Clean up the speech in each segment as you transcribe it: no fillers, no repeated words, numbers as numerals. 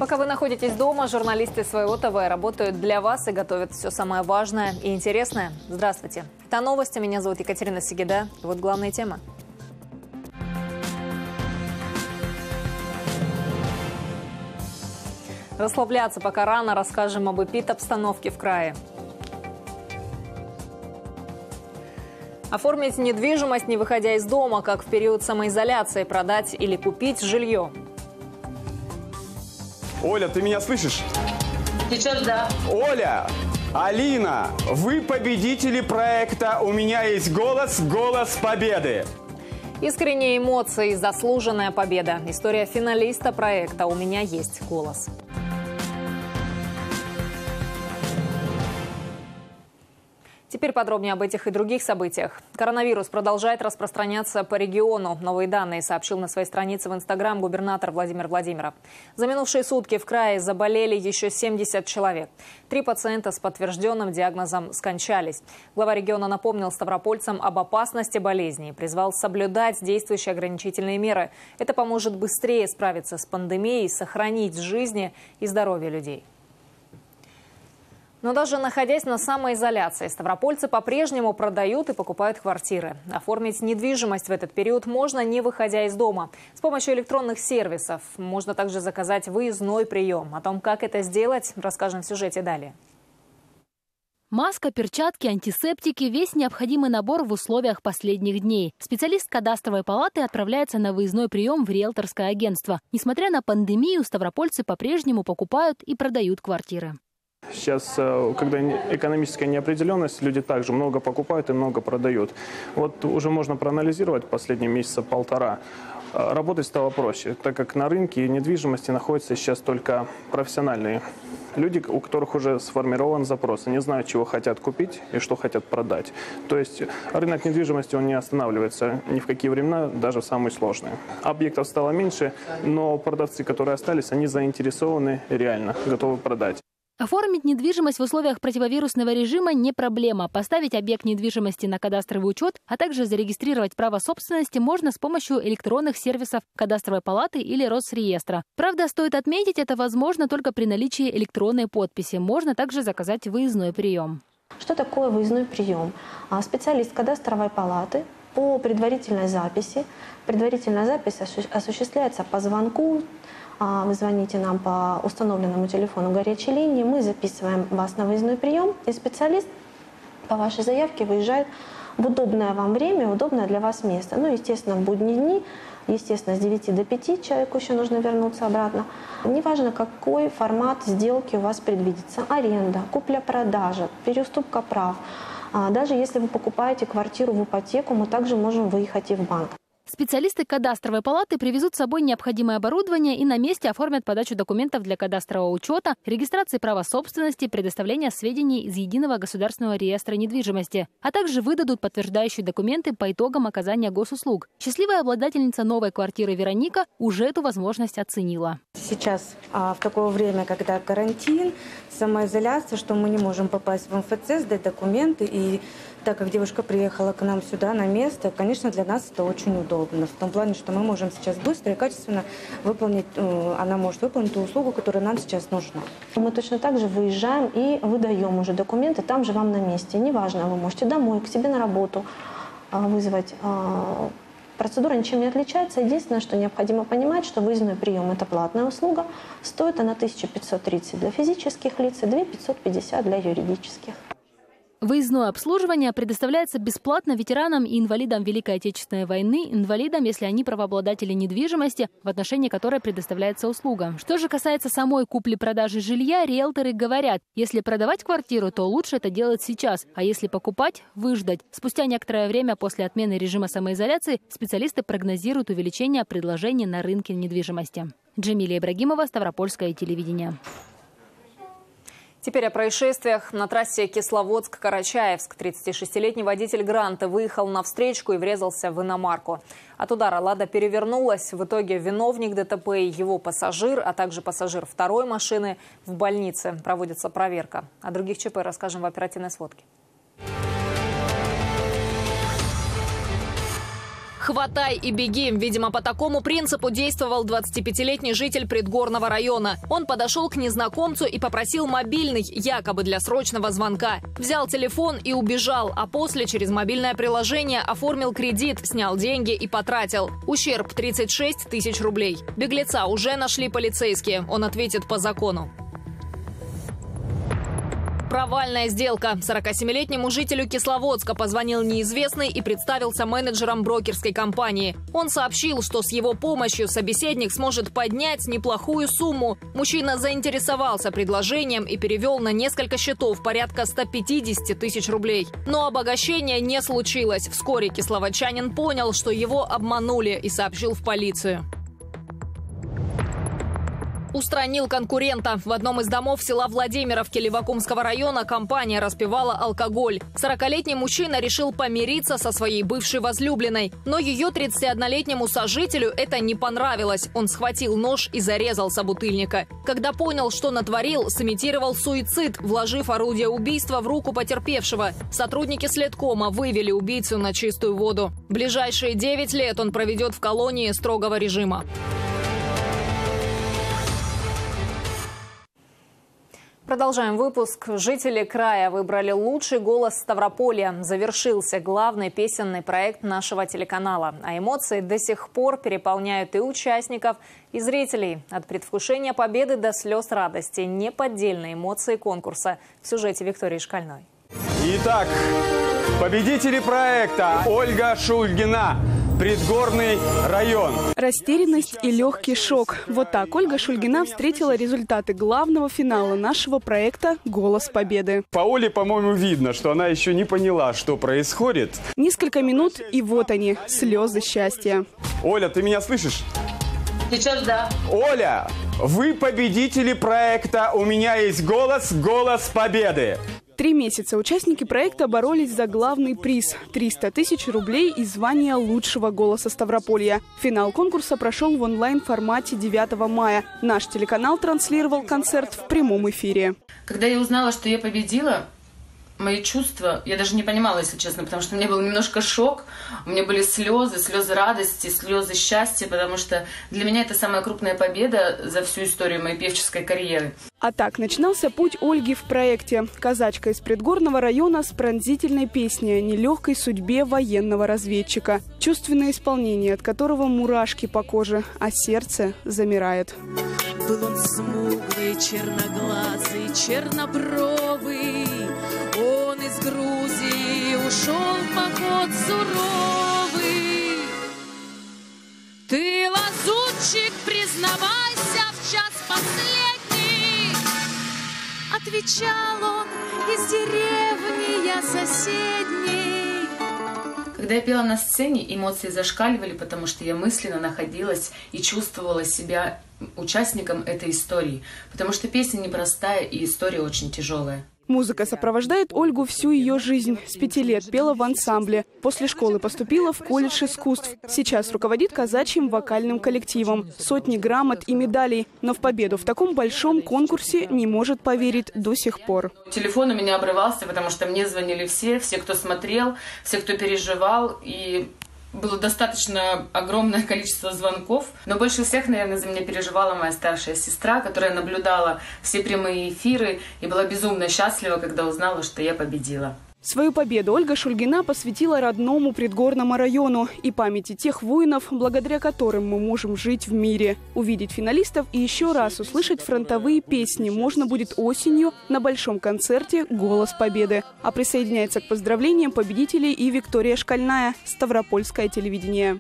Пока вы находитесь дома, журналисты Своего ТВ работают для вас и готовят все самое важное и интересное. Здравствуйте. Это новости. Меня зовут Екатерина Сигида. И вот главные темы. Расслабляться пока рано. Расскажем об эпид-обстановке в крае. Оформить недвижимость, не выходя из дома, как в период самоизоляции, продать или купить жилье. Оля, ты меня слышишь? Сейчас да. Оля, Алина, вы победители проекта «У меня есть голос», голос победы. Искренние эмоции и заслуженная победа. История финалиста проекта «У меня есть голос». Теперь подробнее об этих и других событиях. Коронавирус продолжает распространяться по региону. Новые данные сообщил на своей странице в Инстаграм губернатор Владимир Владимиров. За минувшие сутки в крае заболели еще 70 человек. 3 пациента с подтвержденным диагнозом скончались. Глава региона напомнил ставропольцам об опасности болезни и призвал соблюдать действующие ограничительные меры. Это поможет быстрее справиться с пандемией и сохранить жизни и здоровье людей. Но даже находясь на самоизоляции, ставропольцы по-прежнему продают и покупают квартиры. Оформить недвижимость в этот период можно, не выходя из дома. С помощью электронных сервисов можно также заказать выездной прием. О том, как это сделать, расскажем в сюжете далее. Маска, перчатки, антисептики – весь необходимый набор в условиях последних дней. Специалист кадастровой палаты отправляется на выездной прием в риэлторское агентство. Несмотря на пандемию, ставропольцы по-прежнему покупают и продают квартиры. Сейчас, когда экономическая неопределенность, люди также много покупают и много продают. Вот уже можно проанализировать последние месяца полтора. Работать стало проще, так как на рынке недвижимости находятся сейчас только профессиональные люди, у которых уже сформирован запрос. Они знают, чего хотят купить и что хотят продать. То есть рынок недвижимости он не останавливается ни в какие времена, даже в самые сложные. Объектов стало меньше, но продавцы, которые остались, они заинтересованы реально, готовы продать. Оформить недвижимость в условиях противовирусного режима не проблема. Поставить объект недвижимости на кадастровый учет, а также зарегистрировать право собственности можно с помощью электронных сервисов кадастровой палаты или Росреестра. Правда, стоит отметить, это возможно только при наличии электронной подписи. Можно также заказать выездной прием. Что такое выездной прием? Специалист кадастровой палаты по предварительной записи. Предварительная запись осуществляется по звонку. Вы звоните нам по установленному телефону горячей линии, мы записываем вас на выездной прием, и специалист по вашей заявке выезжает в удобное вам время, удобное для вас место. Ну, естественно, в будние дни, естественно, с 9 до 5 человеку еще нужно вернуться обратно. Неважно, какой формат сделки у вас предвидится. Аренда, купля-продажа, переуступка прав. Даже если вы покупаете квартиру в ипотеку, мы также можем выехать и в банк. Специалисты кадастровой палаты привезут с собой необходимое оборудование и на месте оформят подачу документов для кадастрового учета, регистрации права собственности, предоставления сведений из Единого государственного реестра недвижимости, а также выдадут подтверждающие документы по итогам оказания госуслуг. Счастливая обладательница новой квартиры Вероника уже эту возможность оценила. Сейчас в такое время, когда карантин, самоизоляция, что мы не можем попасть в МФЦ, сдать документы, и так как девушка приехала к нам сюда на место, конечно, для нас это очень удобно. В том плане, что мы можем сейчас быстро и качественно выполнить, она может выполнить ту услугу, которая нам сейчас нужна. Мы точно так же выезжаем и выдаем уже документы там же вам на месте. Неважно, вы можете домой, к себе на работу вызвать. Процедура ничем не отличается. Единственное, что необходимо понимать, что выездной прием – это платная услуга. Стоит она 1530 для физических лиц и 2550 для юридических. Выездное обслуживание предоставляется бесплатно ветеранам и инвалидам Великой Отечественной войны, инвалидам, если они правообладатели недвижимости, в отношении которой предоставляется услуга. Что же касается самой купли-продажи жилья, риэлторы говорят, если продавать квартиру, то лучше это делать сейчас, а если покупать – выждать. Спустя некоторое время после отмены режима самоизоляции специалисты прогнозируют увеличение предложений на рынке недвижимости. Джамилия Ибрагимова, Ставропольское телевидение. Теперь о происшествиях. На трассе Кисловодск-Карачаевск 36-летний водитель «Гранта» выехал на встречку и врезался в иномарку. От удара «Лада» перевернулась. В итоге виновник ДТП и его пассажир, а также пассажир второй машины в больнице. Проводится проверка. О других ЧП расскажем в оперативной сводке. «Хватай и беги». Видимо, по такому принципу действовал 25-летний житель Предгорного района. Он подошел к незнакомцу и попросил мобильный, якобы для срочного звонка. Взял телефон и убежал, а после через мобильное приложение оформил кредит, снял деньги и потратил. Ущерб 36 тысяч рублей. Беглеца уже нашли полицейские. Он ответит по закону. Провальная сделка. 47-летнему жителю Кисловодска позвонил неизвестный и представился менеджером брокерской компании. Он сообщил, что с его помощью собеседник сможет поднять неплохую сумму. Мужчина заинтересовался предложением и перевел на несколько счетов порядка 150 тысяч рублей. Но обогащение не случилось. Вскоре кисловодчанин понял, что его обманули, и сообщил в полицию. Устранил конкурента. В одном из домов села Владимировки Левакумского района компания распивала алкоголь. 40-летний мужчина решил помириться со своей бывшей возлюбленной. Но ее 31-летнему сожителю это не понравилось. Он схватил нож и зарезал собутыльника. Когда понял, что натворил, сымитировал суицид, вложив орудие убийства в руку потерпевшего. Сотрудники следкома вывели убийцу на чистую воду. Ближайшие 9 лет он проведет в колонии строгого режима. Продолжаем выпуск. Жители края выбрали лучший голос Ставрополья. Завершился главный песенный проект нашего телеканала. А эмоции до сих пор переполняют и участников, и зрителей. От предвкушения победы до слез радости. Неподдельные эмоции конкурса. В сюжете Виктории Шкальной. Итак, победители проекта Ольга Шульгина. Предгорный район. Растерянность и легкий шок. Вот так Ольга Шульгина встретила результаты главного финала нашего проекта «Голос Победы». По Оле, по-моему, видно, что она еще не поняла, что происходит. Несколько минут, и вот они, слезы счастья. Оля, ты меня слышишь? Сейчас да. Оля, вы победители проекта «У меня есть голос. Голос Победы». 3 месяца участники проекта боролись за главный приз – 300 тысяч рублей и звание лучшего голоса Ставрополья. Финал конкурса прошел в онлайн-формате 9 мая. Наш телеканал транслировал концерт в прямом эфире. Когда я узнала, что я победила, мои чувства, я даже не понимала, если честно, потому что у меня был немножко шок, у меня были слезы радости, слезы счастья, потому что для меня это самая крупная победа за всю историю моей певческой карьеры. А так начинался путь Ольги в проекте. Казачка из Предгорного района с пронзительной песней о нелегкой судьбе военного разведчика. Чувственное исполнение, от которого мурашки по коже, а сердце замирает. Был он смуглый, черноглазый, чернобровый. Он из Грузии ушел в поход суровый. Ты, лазутчик, признавайся в час последний. Отвечал он: из деревни я соседней. Когда я пела на сцене, эмоции зашкаливали, потому что я мысленно находилась и чувствовала себя участником этой истории. Потому что песня непростая и история очень тяжелая. Музыка сопровождает Ольгу всю ее жизнь. С 5 лет пела в ансамбле. После школы поступила в колледж искусств. Сейчас руководит казачьим вокальным коллективом. Сотни грамот и медалей. Но в победу в таком большом конкурсе не может поверить до сих пор. Телефон у меня обрывался, потому что мне звонили все, кто смотрел, все, кто переживал. И было достаточно огромное количество звонков. Но больше всех, наверное, за меня переживала моя старшая сестра, которая наблюдала все прямые эфиры и была безумно счастлива, когда узнала, что я победила. Свою победу Ольга Шульгина посвятила родному Предгорному району и памяти тех воинов, благодаря которым мы можем жить в мире. Увидеть финалистов и еще раз услышать фронтовые песни можно будет осенью на большом концерте «Голос Победы». А присоединяется к поздравлениям победителей и Виктория Шкальная, Ставропольское телевидение.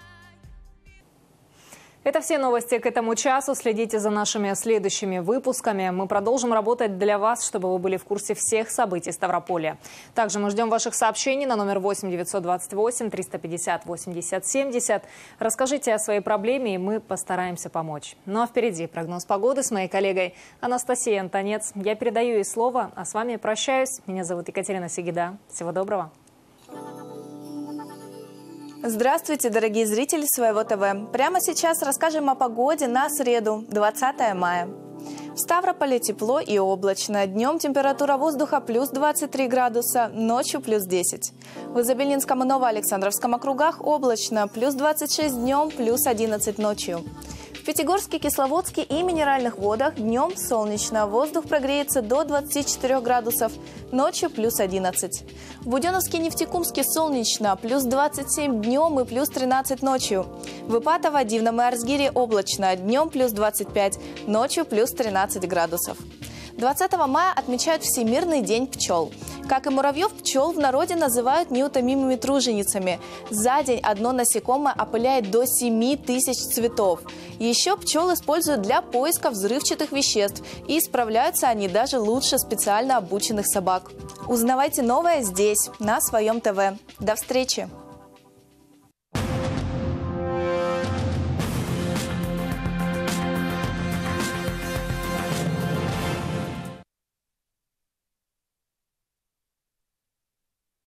Это все новости к этому часу. Следите за нашими следующими выпусками. Мы продолжим работать для вас, чтобы вы были в курсе всех событий Ставрополья. Также мы ждем ваших сообщений на номер 8 928 350 80 70. Расскажите о своей проблеме, и мы постараемся помочь. Ну а впереди прогноз погоды с моей коллегой Анастасией Антонец. Я передаю ей слово, а с вами прощаюсь. Меня зовут Екатерина Сегида. Всего доброго. Здравствуйте, дорогие зрители Своего ТВ. Прямо сейчас расскажем о погоде на среду, 20 мая. В Ставрополе тепло и облачно. Днем температура воздуха плюс 23 градуса, ночью плюс 10. В Изобильнинском и Новоалександровском округах облачно, плюс 26 днем, плюс 11 ночью. В Пятигорске, Кисловодске и Минеральных Водах днем солнечно, воздух прогреется до 24 градусов, ночью плюс 11. В Буденновске, Нефтекумске солнечно, плюс 27 днем и плюс 13 ночью. В Ипатово, Дивном и Арзгире облачно, днем плюс 25, ночью плюс 13 градусов. 20 мая отмечают Всемирный день пчел. Как и муравьев, пчел в народе называют неутомимыми труженицами. За день одно насекомое опыляет до 7000 цветов. Еще пчел используют для поиска взрывчатых веществ, и справляются они даже лучше специально обученных собак. Узнавайте новое здесь, на своем ТВ. До встречи!